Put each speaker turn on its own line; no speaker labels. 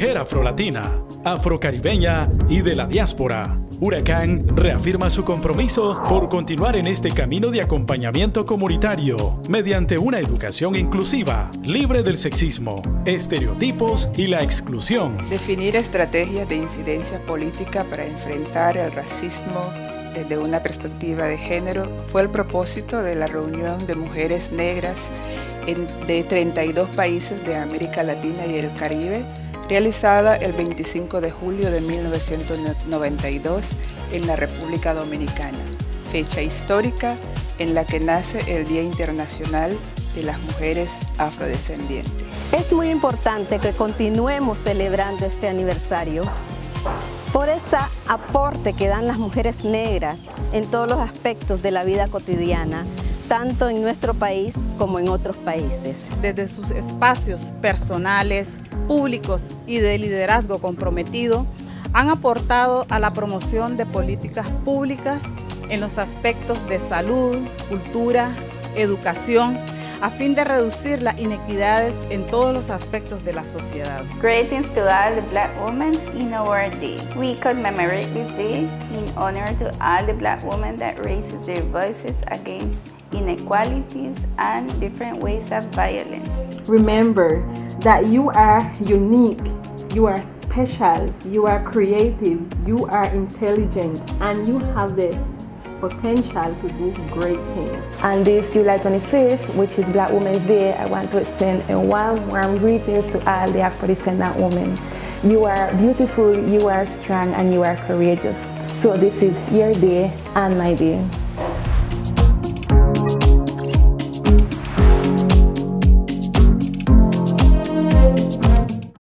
mujer afrolatina, afrocaribeña y de la diáspora. Huracán reafirma su compromiso por continuar en este camino de acompañamiento comunitario mediante una educación inclusiva, libre del sexismo, estereotipos y la exclusión.
Definir estrategias de incidencia política para enfrentar el racismo desde una perspectiva de género fue el propósito de la reunión de mujeres negras de 32 países de América Latina y el Caribe, realizada el 25 de julio de 1992 en la República Dominicana, fecha histórica en la que nace el Día Internacional de las Mujeres Afrodescendientes.
Es muy importante que continuemos celebrando este aniversario por ese aporte que dan las mujeres negras en todos los aspectos de la vida cotidiana, tanto en nuestro país como en otros países.
Desde sus espacios personales, públicos y de liderazgo comprometido, han aportado a la promoción de políticas públicas en los aspectos de salud, cultura, educación, a fin de reducir las inequidades en todos los aspectos de la sociedad.
Greetings to all the Black women in our day. We commemorate this day in honor to all the Black women that raises their voices against inequalities and different ways of violence.
Remember that you are unique, you are special, you are creative, you are intelligent, and you have the potential to do great things.
On this July 25th, which is Black Women's Day, I want to extend a warm greetings to all the Afro-descendant women. You are beautiful, you are strong, and you are courageous. So this is your day and my day.